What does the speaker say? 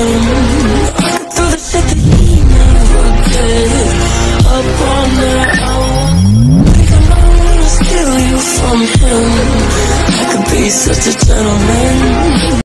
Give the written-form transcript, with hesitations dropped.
him. I could do the shit that he never did. Up all night, think I know how to steal you from him. I could be such a gentleman.